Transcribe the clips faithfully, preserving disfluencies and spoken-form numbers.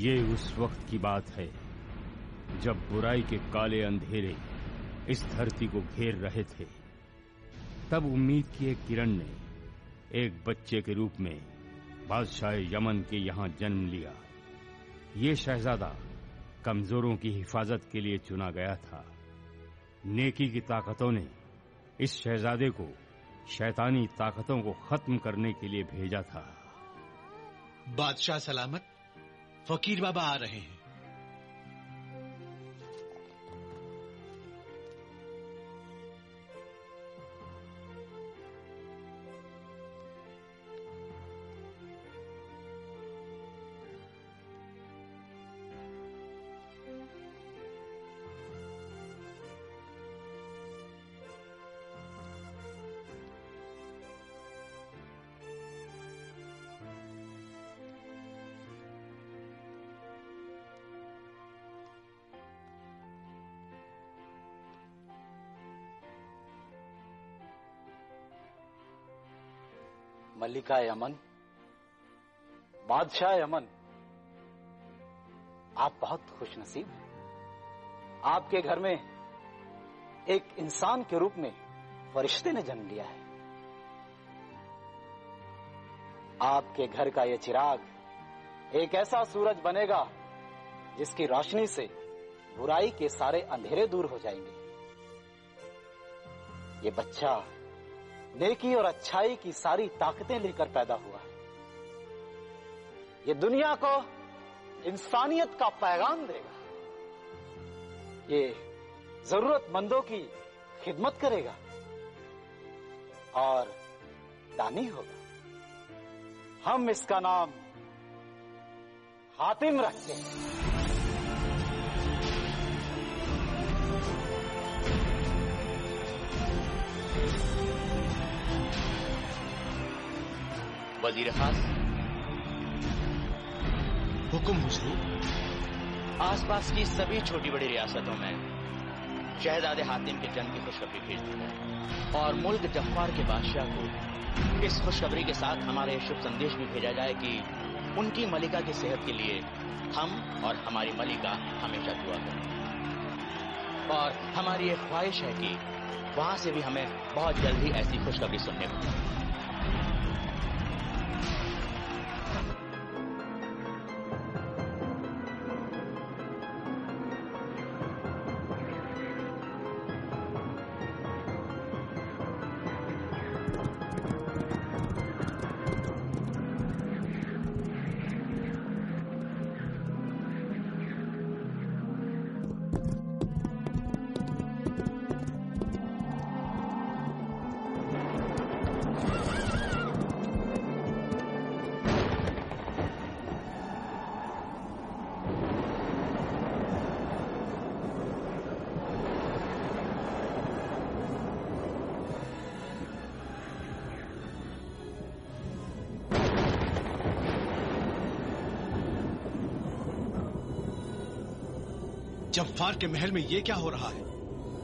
ये उस वक्त की बात है जब बुराई के काले अंधेरे इस धरती को घेर रहे थे। तब उम्मीद की एक किरण ने एक बच्चे के रूप में बादशाह यमन के यहां जन्म लिया। ये शहजादा कमजोरों की हिफाजत के लिए चुना गया था। नेकी की ताकतों ने इस शहजादे को शैतानी ताकतों को खत्म करने के लिए भेजा था। बादशाह सलामत, फकीर बाबा आ रहे हैं। मलिका यमन, बादशाह यमन, आप बहुत खुशनसीब हैं। आपके घर में एक इंसान के रूप में फरिश्ते ने जन्म लिया है। आपके घर का यह चिराग एक ऐसा सूरज बनेगा जिसकी रोशनी से बुराई के सारे अंधेरे दूर हो जाएंगे। ये बच्चा नेकी और अच्छाई की सारी ताकतें लेकर पैदा हुआ है। ये दुनिया को इंसानियत का पैगाम देगा। ये जरूरतमंदों की खिदमत करेगा और दानी होगा। हम इसका नाम हातिम रखते हैं। वजीर खास, हुक्म हुजूर। आसपास की सभी छोटी बड़ी रियासतों में शहजादे हातिम के जन्म की खुशखबरी भेज दी जाए और मुल्क जफ्फार के बादशाह को इस खुशखबरी के साथ हमारा यह शुभ संदेश भी भेजा जाए कि उनकी मलिका की सेहत के लिए हम और हमारी मलिका हमेशा दुआ करें। और हमारी ये ख्वाहिश है कि वहां से भी हमें बहुत जल्द ही ऐसी खुशखबरी सुनने को मिले। जफ्फार के महल में ये क्या हो रहा है?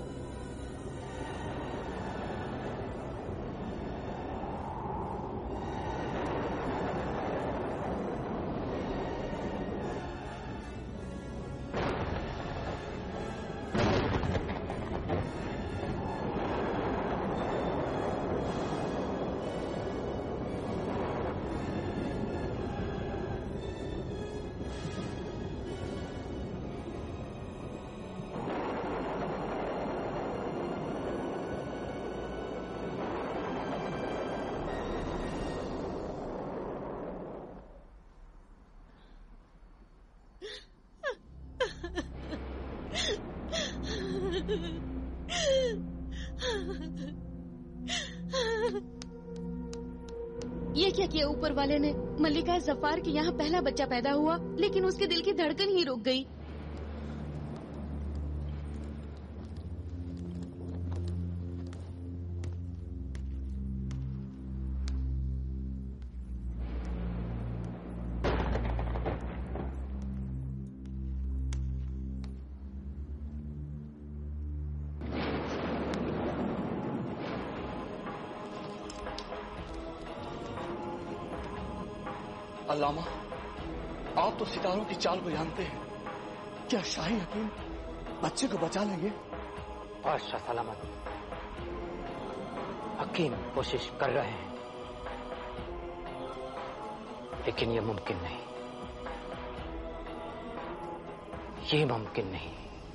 ये क्या किया ऊपर वाले ने? मल्लिका जफार के यहाँ पहला बच्चा पैदा हुआ, लेकिन उसके दिल की धड़कन ही रुक गई। अल्लामा, आप तो सितारों की चाल को जानते हैं। क्या शाही हकीम बच्चे को बचा लेंगे? बादशाह सलामत, हकीम कोशिश कर रहे हैं, लेकिन यह मुमकिन नहीं, ये मुमकिन नहीं।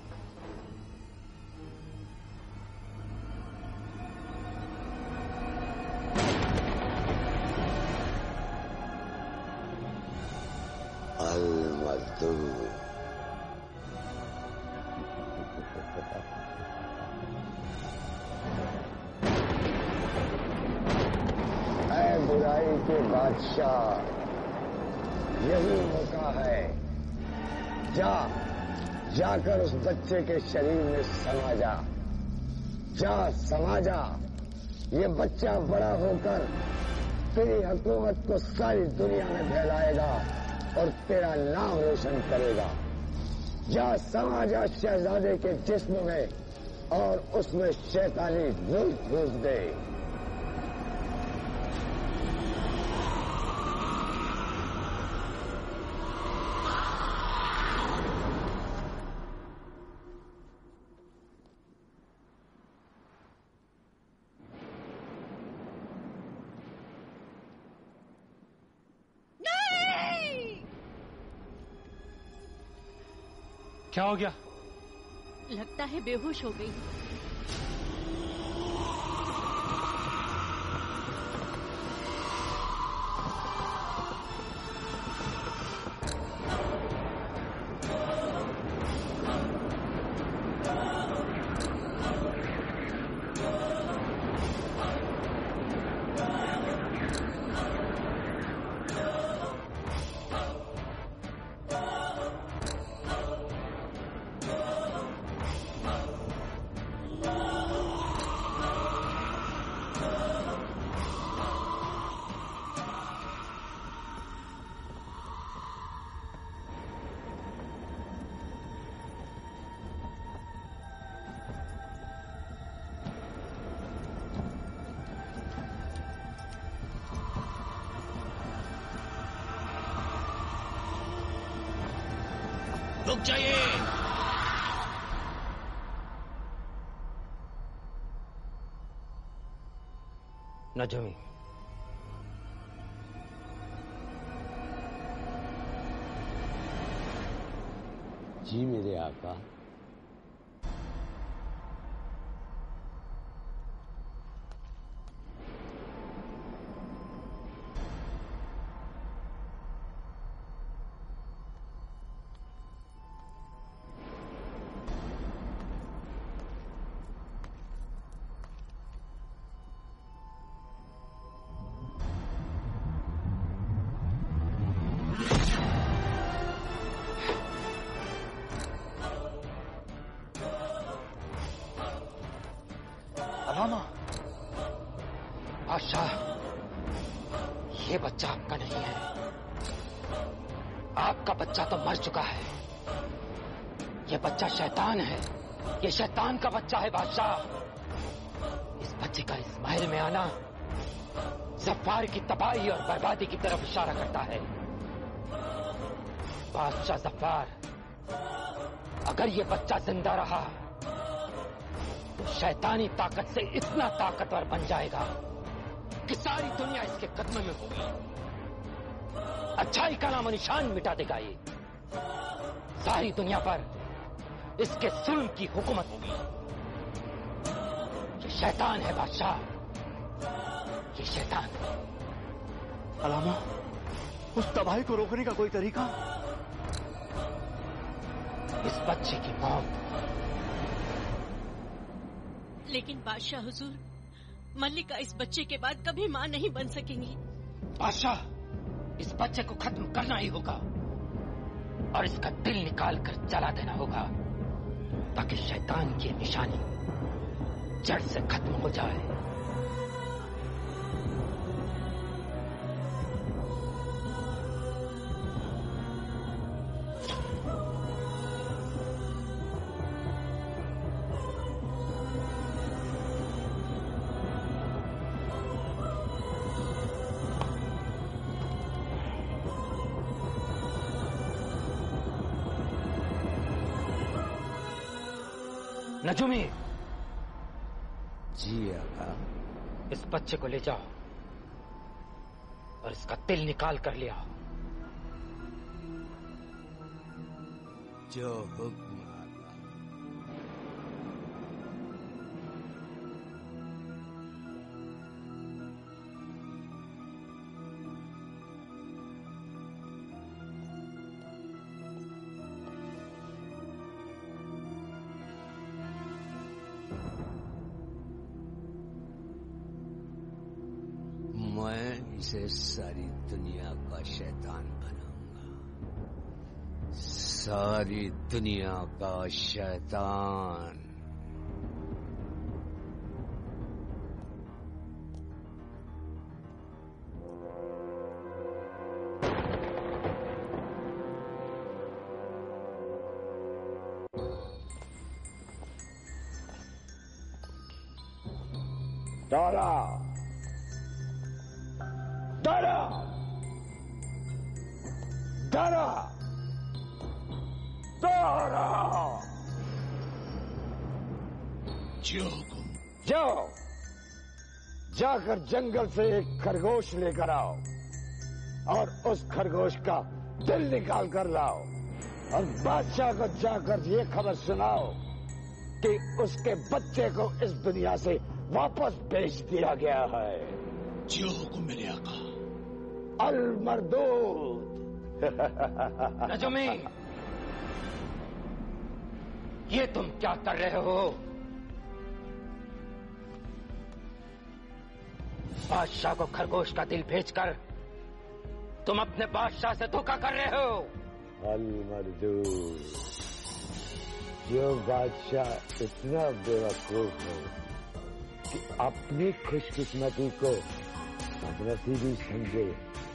अल-मज़दूर ऐ बुराई के बादशाह, यही मौका है। जा जाकर उस बच्चे के शरीर में समा जा, जा समा जा। ये बच्चा बड़ा होकर तेरी हुकूमत को सारी दुनिया में फैलाएगा और तेरा नाम रोशन करेगा। जा समा जा शहजादे के जिस्म में और उसमें शैतानी रूह घुस दे। क्या हो गया? लगता है बेहोश हो गई। रुक जाइए। नजमी, जी मेरे आका। अलामा, बादशाह, ये बच्चा आपका नहीं है। आपका बच्चा तो मर चुका है। ये बच्चा शैतान है। ये शैतान का बच्चा है बादशाह। इस बच्चे का इस महल में आना जफ़ार की तबाही और बर्बादी की तरफ इशारा करता है। बादशाह जफ़ार, अगर ये बच्चा जिंदा रहा तो शैतानी ताकत से इतना ताकतवर बन जाएगा कि सारी दुनिया इसके कदम में होगी। अच्छाई का नामो निशान मिटा देगा। ये सारी दुनिया पर इसके जुल्म की हुकूमत होगी। ये शैतान है बादशाह, ये शैतान। अलामा, उस तबाही को रोकने का कोई तरीका? इस बच्चे की मौत। लेकिन बादशाह हुजूर, मल्लिका इस बच्चे के बाद कभी मां नहीं बन सकेंगी। बादशाह, इस बच्चे को खत्म करना ही होगा और इसका दिल निकाल कर जला देना होगा ताकि शैतान की निशानी जड़ से खत्म हो जाए। नजुमी, जी आका। इस बच्चे को ले जाओ और इसका दिल निकाल कर ले आओ। जो हुक्म आका। मैं इसे सारी दुनिया का शैतान बनाऊंगा, सारी दुनिया का शैतान। डरा डरा डरा डरा। जो हुकुम। जाओ, जाकर जंगल से एक खरगोश लेकर आओ और उस खरगोश का दिल निकाल कर लाओ और बादशाह को जाकर ये खबर सुनाओ कि उसके बच्चे को इस दुनिया से वापस भेज दिया गया है। जो हुकुम मेरे आका। अल मरदूद। नजुमी, ये तुम क्या कर रहे हो? बादशाह को खरगोश का दिल भेजकर तुम अपने बादशाह से धोखा कर रहे हो। अल मरदूद, जो बादशाह इतना बेवकूफ है कि अपनी खुशकिस्मती को बदनसीबी समझे,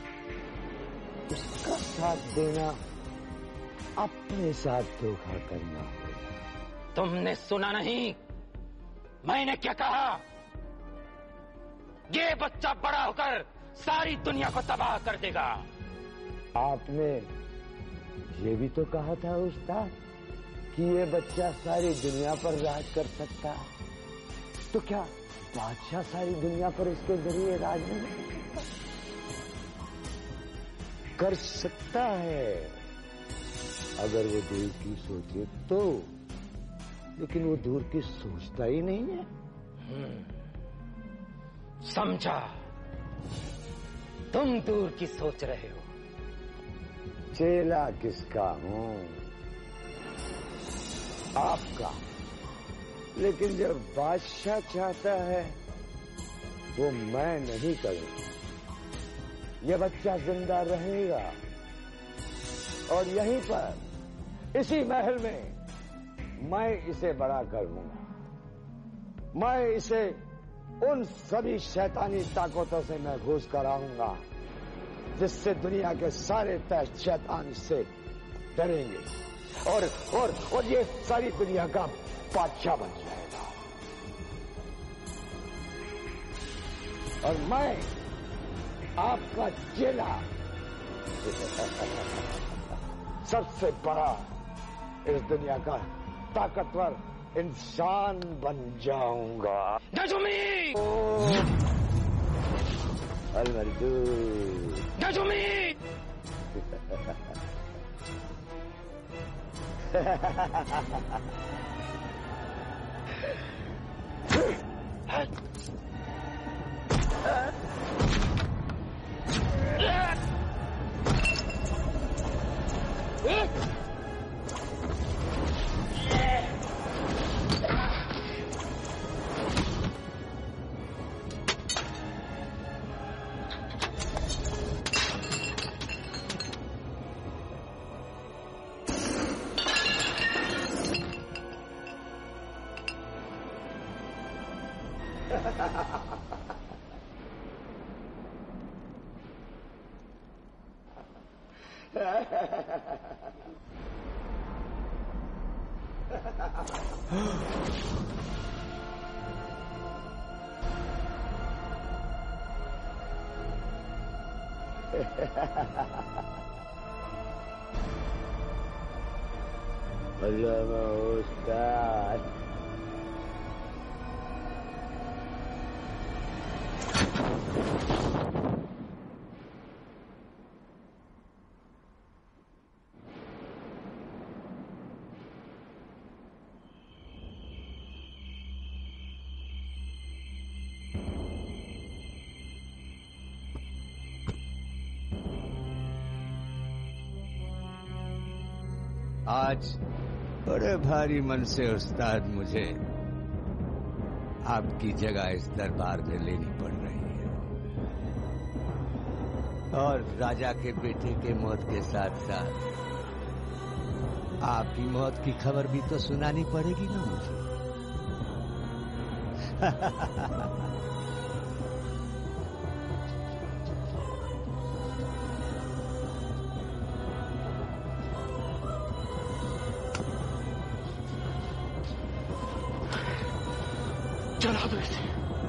उसका साथ देना अपने साथ धोखा करना होगा। तुमने सुना नहीं? मैंने क्या कहा? ये बच्चा बड़ा होकर सारी दुनिया को तबाह कर देगा। आपने ये भी तो कहा था उस्ताद कि ये बच्चा सारी दुनिया पर राज कर सकता है, तो क्या बादशाह सारी दुनिया पर इसके जरिए राज नहीं कर सकता है? अगर वो दूर की सोचे तो, लेकिन वो दूर की सोचता ही नहीं है। समझा, तुम दूर की सोच रहे हो। चेला किसका हूं? आपका। लेकिन जब बादशाह चाहता है वो मैं नहीं करूंगा। ये बच्चा जिंदा रहेगा और यहीं पर इसी महल में मैं इसे बड़ा करूंगा। मैं इसे उन सभी शैतानी ताकतों से महफूज कराऊंगा जिससे दुनिया के सारे तैश शैतान इससे डरेंगे और और और ये सारी दुनिया का बादशाह बन जाएगा। और मैं आपका चेला सबसे बड़ा इस दुनिया का ताकतवर इंसान बन जाऊंगा। नजुमी! अल मरदूद। नजुमी! अल्लाह उस्ताद, आज बड़े भारी मन से उस्ताद मुझे आपकी जगह इस दरबार में लेनी पड़ रही है और राजा के बेटे के मौत के साथ साथ आपकी मौत की खबर भी तो सुनानी पड़ेगी ना मुझे। चला दो इसे।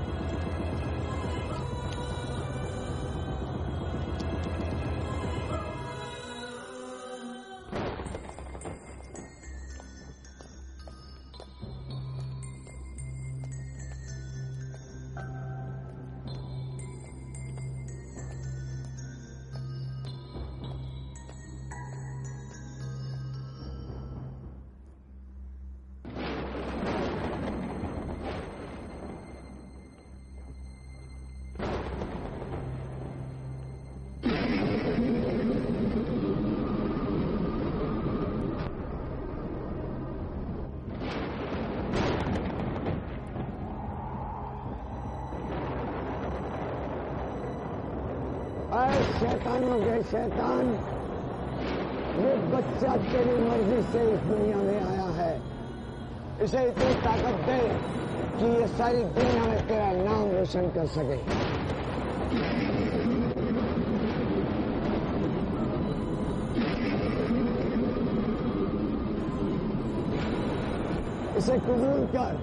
शैतानों के शैतान, ये बच्चा तेरी मर्जी से इस दुनिया में आया है। इसे इतनी ताकत दे कि ये सारी दुनिया में तेरा नाम रोशन कर सके। इसे कबूल कर।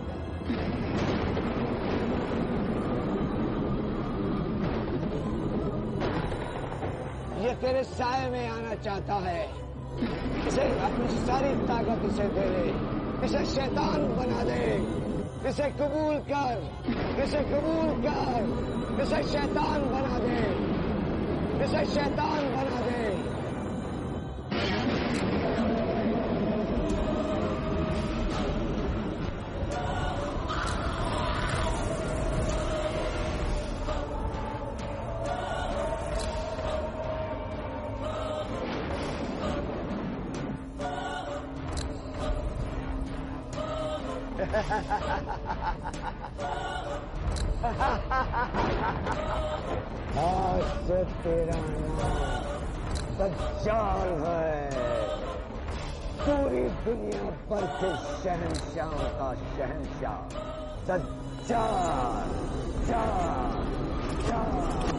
ये तेरे साए में आना चाहता है। इसे अपनी सारी ताकत इसे दे दे, इसे शैतान बना दे। इसे कबूल कर, इसे कबूल कर, इसे शैतान बना दे, इसे शैतान बना दे। आज से तेरा नाम दज्जाल है। पूरी दुनिया पर के शहंशाहों का शहंशाह दज्जाल। जाल, जाल।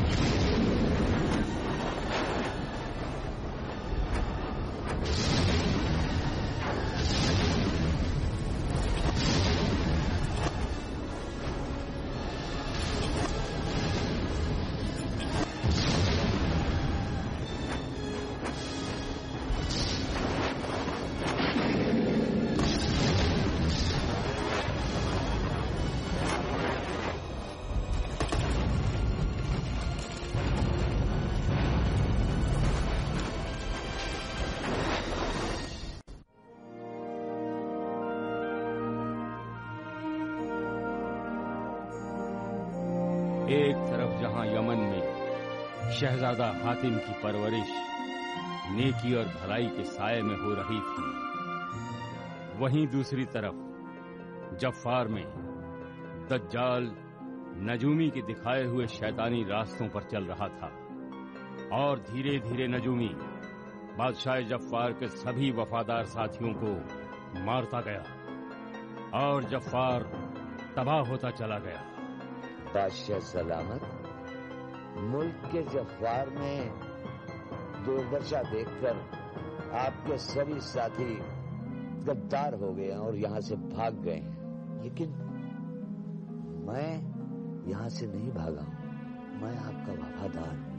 एक तरफ जहां यमन में शहजादा हातिम की परवरिश नेकी और भलाई के साये में हो रही थी, वहीं दूसरी तरफ जफ़ार में दज्जाल नजूमी के दिखाए हुए शैतानी रास्तों पर चल रहा था और धीरे धीरे नजूमी बादशाह जफ़ार के सभी वफादार साथियों को मारता गया और जफ़ार तबाह होता चला गया। बादशाह सलामत, मुल्क के जफ़ार में दुर्दशा देखकर आपके सभी साथी गद्दार हो गए और यहां से भाग गए, लेकिन मैं यहां से नहीं भागा हूं। मैं आपका वफादार हूं।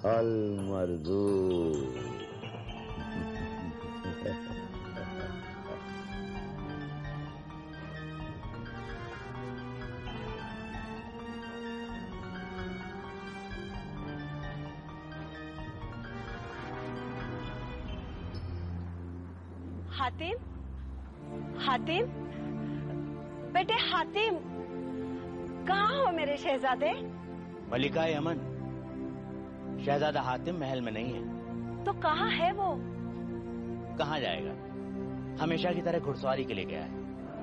अल मरदूद। हातिम, हातिम, बेटे हातिम, कहाँ हो मेरे शहजादे? मलिका यमन, शहजादा हातिम महल में नहीं है। तो कहाँ है वो? कहाँ जाएगा, हमेशा की तरह घुड़सवारी के लिए गया है।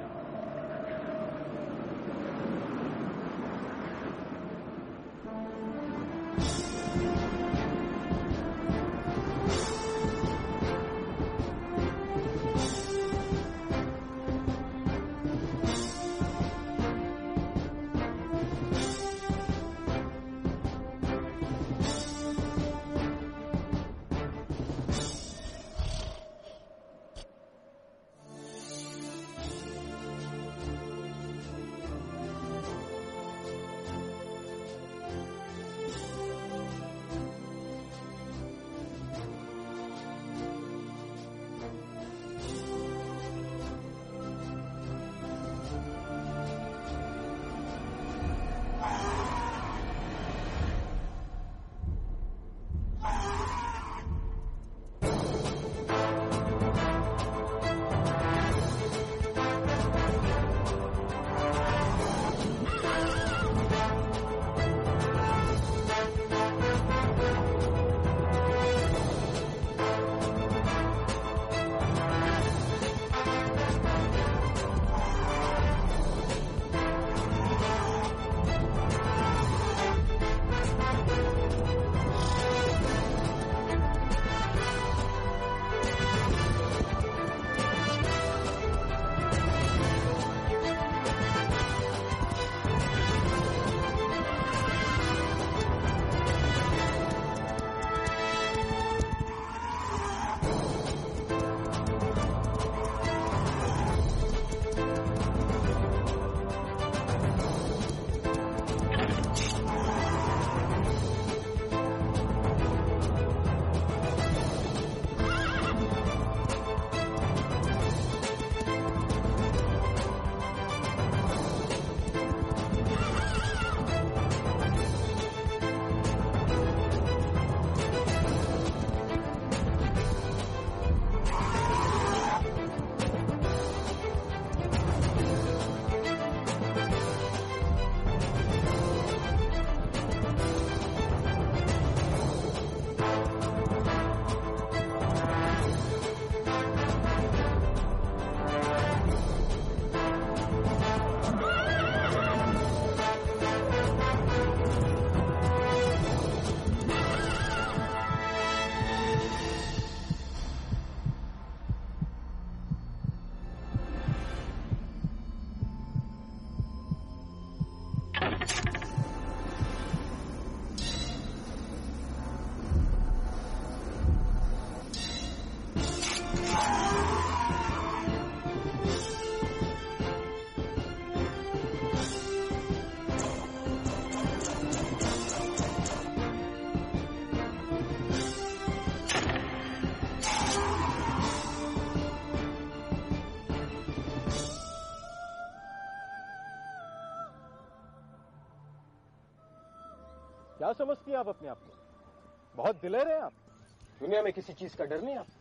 क्या समझती हैं आप अपने आप को? बहुत दिलेर हैं आप। दुनिया में किसी चीज का डर नहीं आप।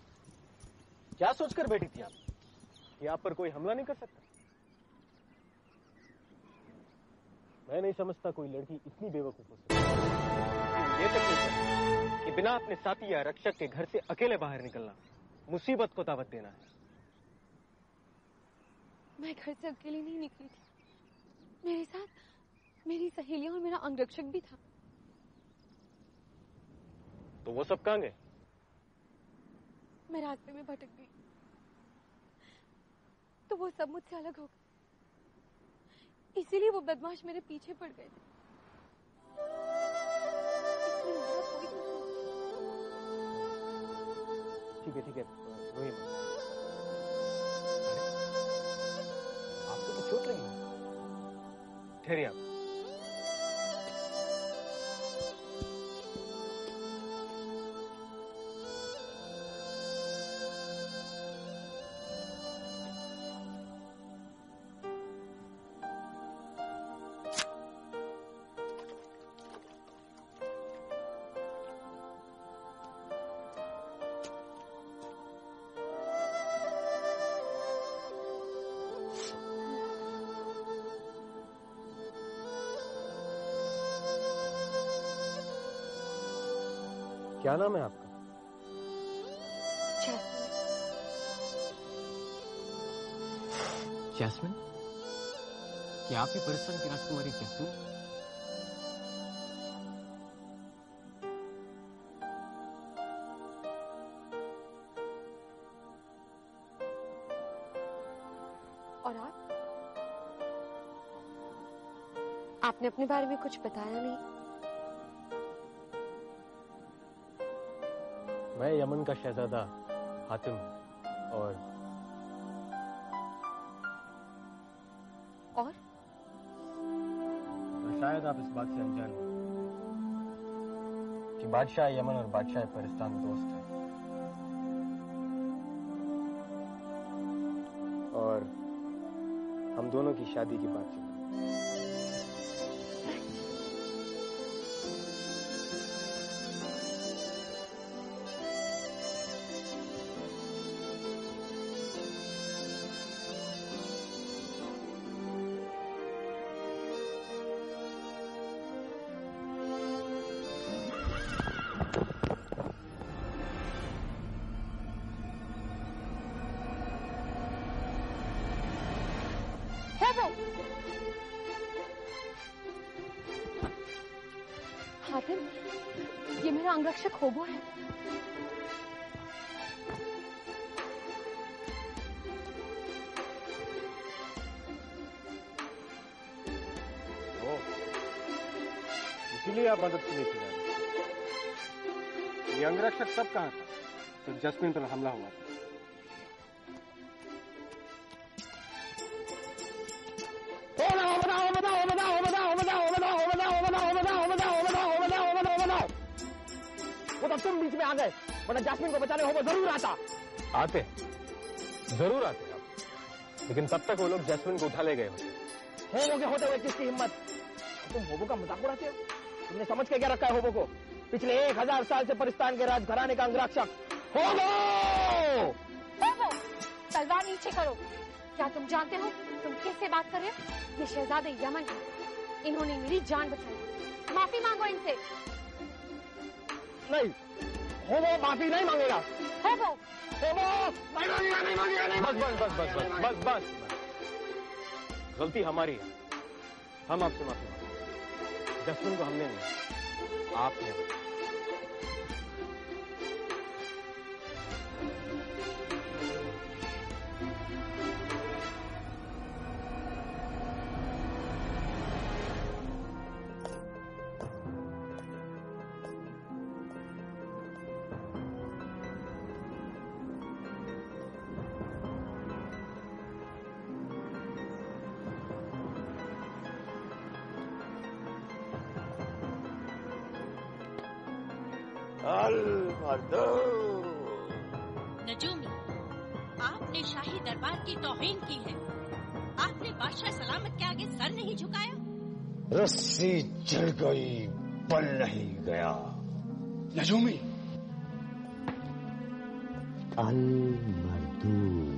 क्या सोचकर बैठी थी आप कि आप पर कोई हमला नहीं कर सकता? मैं नहीं समझता कोई लड़की इतनी बेवकूफ हो सकती है। ये तक नहीं कि बिना अपने साथी या रक्षक के घर से अकेले बाहर निकलना मुसीबत को दावत देना है। मैं घर से अकेली नहीं निकली थी, मेरे साथ मेरी सहेलियां और मेरा अंगरक्षक भी था। तो वो सब कहाँ गए? मैं रास्ते में भटक गई तो वो सब मुझसे अलग हो गए, इसीलिए वो बदमाश मेरे पीछे पड़ गए थे। ठीक है ठीक है रोइए मत। आपको तो चोट लगी? ठहरिए आप। क्या नाम है आपका? जैस्मिन? क्या आप ही परिश्रम की राजकुमारी जैस्मिन? और आप? आपने अपने बारे में कुछ बताया नहीं। मैं यमन का शहजादा हातिम और और शायद आप इस बात से अनजान हैं कि बादशाह यमन और बादशाह परिस्तान दोस्त हैं और हम दोनों की शादी की बात चल रही है। हातिम, ये मेरा अंगरक्षक होबो है। ओ, इसीलिए आप मदद के लिए खिला रहे। ये अंगरक्षक तब कहाँ था जब जैस्मिन पर हमला हुआ था? वो तब तुम बीच में आ गए, वरना जैस्मिन को बचाने होबो जरूर आता। आते जरूर आते आप, लेकिन तब तक वो लोग जैस्मिन को उठा ले गए होते। होबो के होते हुए किसकी हिम्मत? तुम होबो का मजाक उड़ाते हो? तुमने समझ के क्या रखा है होबो को? पिछले एक हजार साल से परिस्तान के राजघराने का अंगरक्षक होबो। होबो, तलवार नीचे करो। क्या तुम जानते हो तुम किससे बात कर रहे हो? ये शहजादे यमन है, इन्होंने मेरी जान बचाई। माफी मांगो इनसे। नहीं, होबो माफी नहीं मांगेगा। होबो, होबो नहीं मांगेगा, नहीं मांगेगा, नहीं बस बस बस बस बस बस बस गलती हमारी है, हम आपसे माफी मांगते। जैस्मिन को हमने नहीं, आपने। नजूमी, आपने शाही दरबार की तौहीन की है। आपने बादशाह सलामत के आगे सर नहीं झुकाया। रस्सी चढ़ गई, बल नहीं गया। नजूमी, अल मर्दू,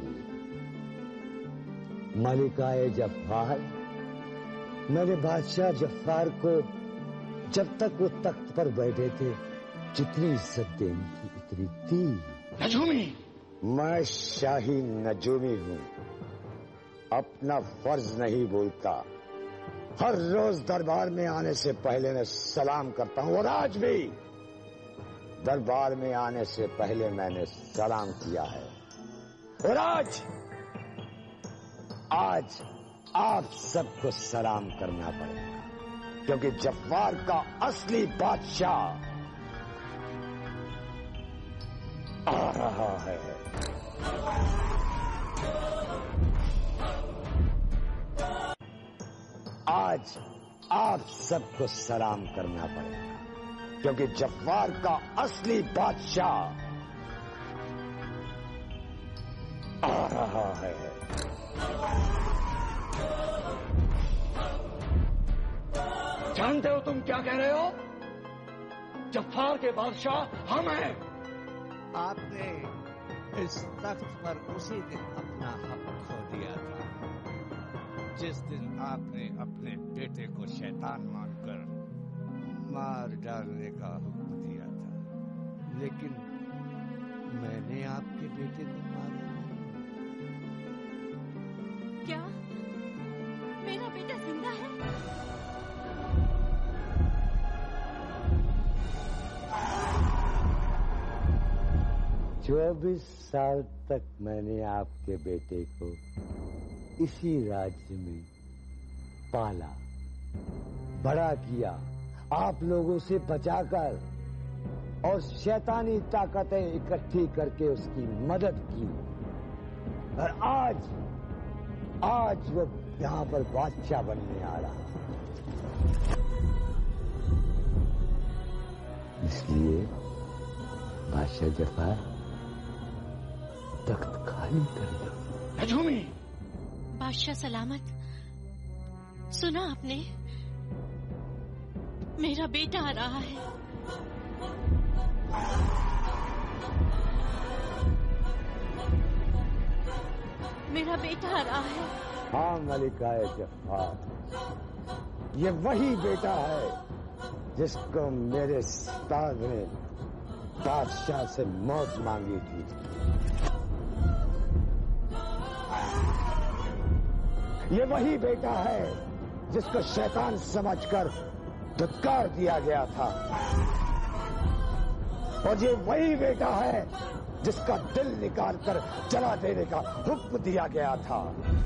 मलिकाए जफ्फार, मेरे बादशाह जफ्फार को जब तक वो तख्त पर बैठे थे जितनी इज्जत देनी थी उतनी थी। नजूमी, मैं शाही नजूमी हूँ, अपना फर्ज नहीं बोलता। हर रोज दरबार में आने से पहले मैं सलाम करता हूँ और आज भी दरबार में आने से पहले मैंने सलाम किया है। और आज आज आप सबको सलाम करना पड़ेगा, क्योंकि जफ्फार का असली बादशाह आ रहा है। आज आप सबको सलाम करना पड़ेगा, क्योंकि जफ्फार का असली बादशाह आ रहा है। जानते हो तुम क्या कह रहे हो? जफ्फार के बादशाह हम हैं। आपने इस तख्त पर उसी दिन अपना हक खो दिया था, जिस दिन आपने अपने बेटे को शैतान मानकर मार डालने का हुक्म दिया था। लेकिन मैंने आपके बेटे को मारा नहीं। क्या मेरा बेटा जिंदा है? चौबीस साल तक मैंने आपके बेटे को इसी राज्य में पाला, बड़ा किया, आप लोगों से बचाकर, और शैतानी ताकतें इकट्ठी करके उसकी मदद की। और आज आज वो यहां पर बादशाह बनने आ रहा, इसलिए बादशाह जफार तख्त खाली कर दो। हजूमी, बादशाह सलामत, सुना आपने? मेरा बेटा आ रहा है। मेरा बेटा आ रहा है। हाँ मलिकाए जफार, ये वही बेटा है जिसको मेरे उस्ताद ने बादशाह से मौत मांगी थी। ये वही बेटा है जिसको शैतान समझकर धुतकार दिया गया था, और ये वही बेटा है जिसका दिल निकालकर जला देने का हुक्म दिया गया था।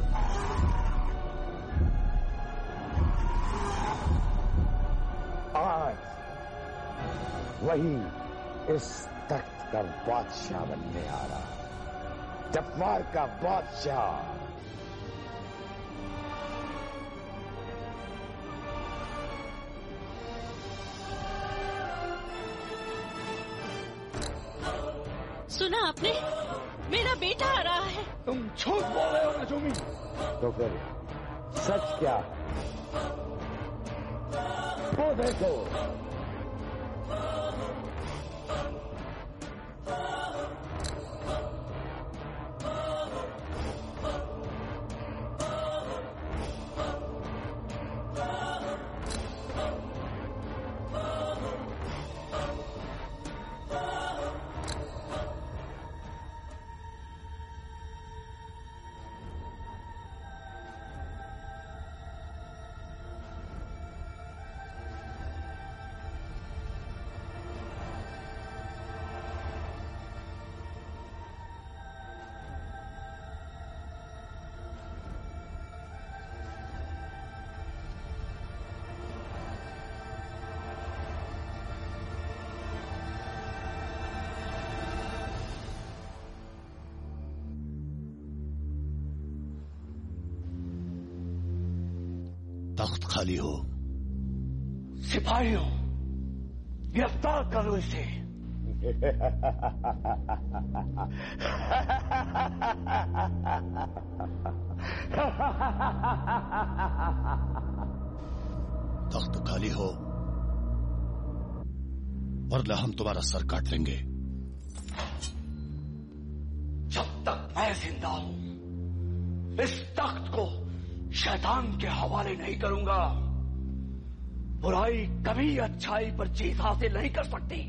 आज वही इस तख्त का बादशाह बनने आ रहा है, जफार का बादशाह। सुना आपने? मेरा बेटा आ रहा है। तुम झूठ बोल रहे हो नजूमी। तो फिर सच क्या है? वो देखो, तख्त खाली हो। सिपाहियों, गिरफ्तार करो इसे। तख्त खाली हो वरना हम तुम्हारा सर काट देंगे। जब तक मैं जिंदा हूं, इस तख्त को शैतान के हवाले नहीं करूंगा। बुराई कभी अच्छाई पर जीत हासिल नहीं कर सकती।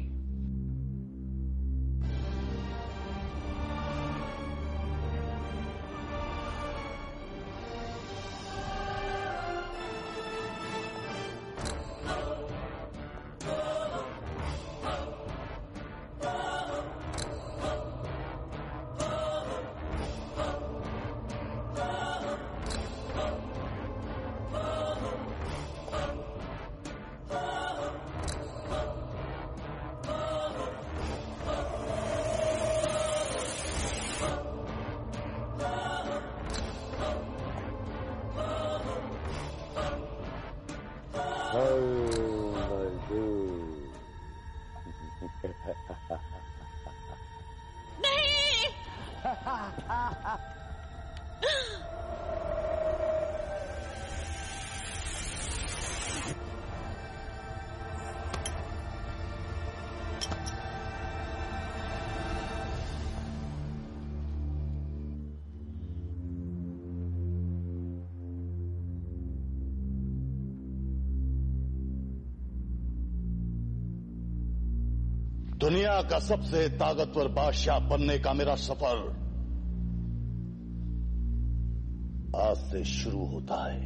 दुनिया का सबसे ताकतवर बादशाह बनने का मेरा सफर आज से शुरू होता है।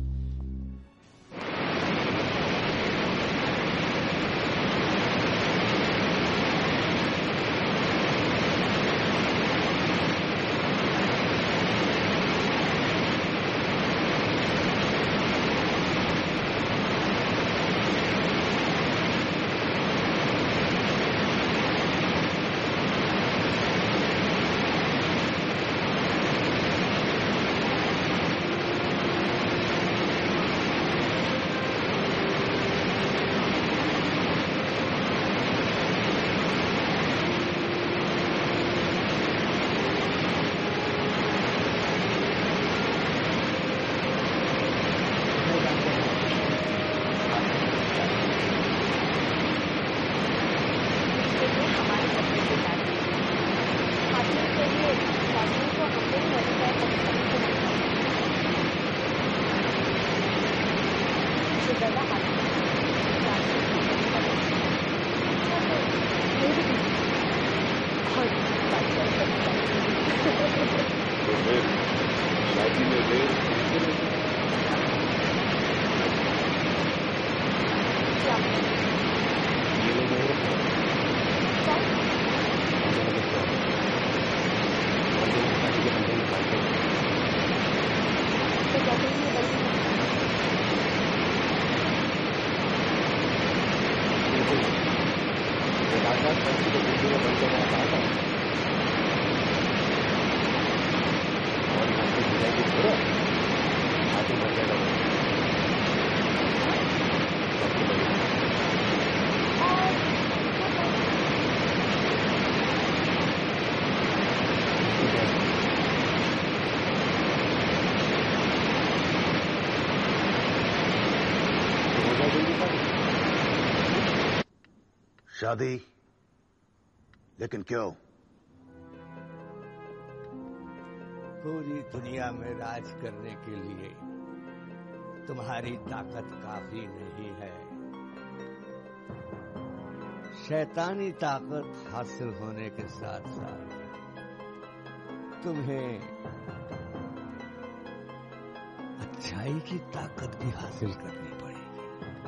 शादी? लेकिन क्यों? पूरी दुनिया में राज करने के लिए तुम्हारी ताकत काफी नहीं है। शैतानी ताकत हासिल होने के साथ साथ तुम्हें अच्छाई की ताकत भी हासिल करनी पड़ेगी।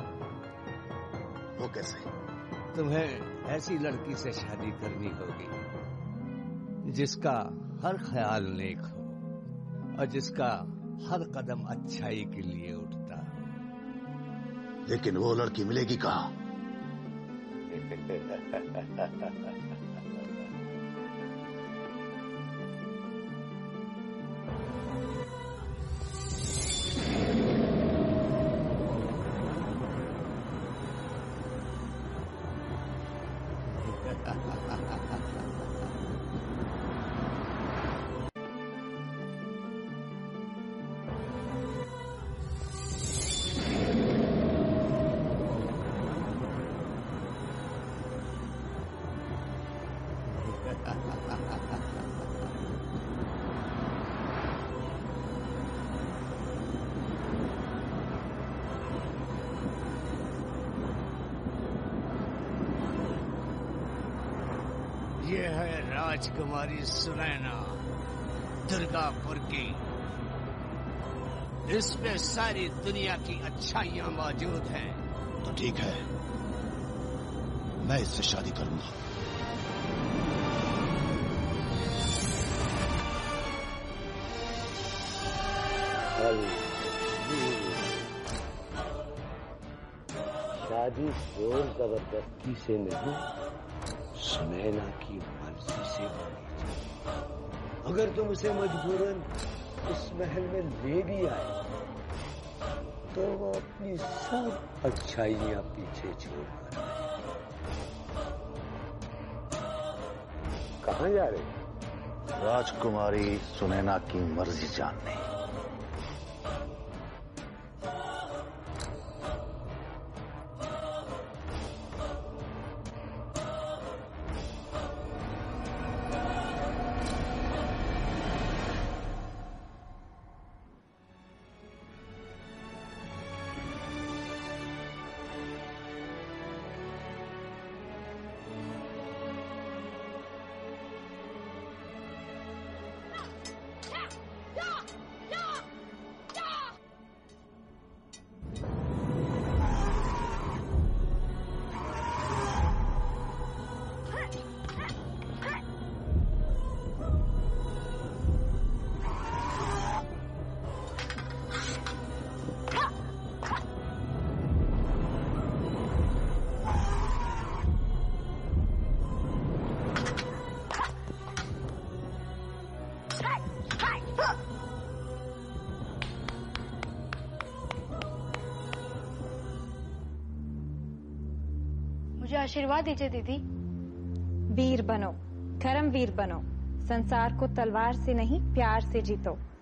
वो कैसे? तुम्हें ऐसी लड़की से शादी करनी होगी जिसका हर ख्याल नेक हो और जिसका हर कदम अच्छाई के लिए उठता हो। लेकिन वो लड़की मिलेगी कहाँ? ये है राजकुमारी सुनैना, दुर्गापुर की। इसमें सारी दुनिया की अच्छाइयां मौजूद हैं। तो ठीक है, मैं इससे शादी करूंगा। शादी जोर जबरदस्ती से नहीं, सुनैना की मर्जी से होनी चाहिए। अगर तुम उसे मजबूरन इस महल में ले भी आए तो वो अपनी सब अच्छाइयां पीछे छोड़कर कहां जा रहे? राजकुमारी सुनैना की मर्जी जानने। मुझे आशीर्वाद दीजिए दीदी। वीर बनो, धर्मवीर बनो, संसार को तलवार से नहीं प्यार से जीतो।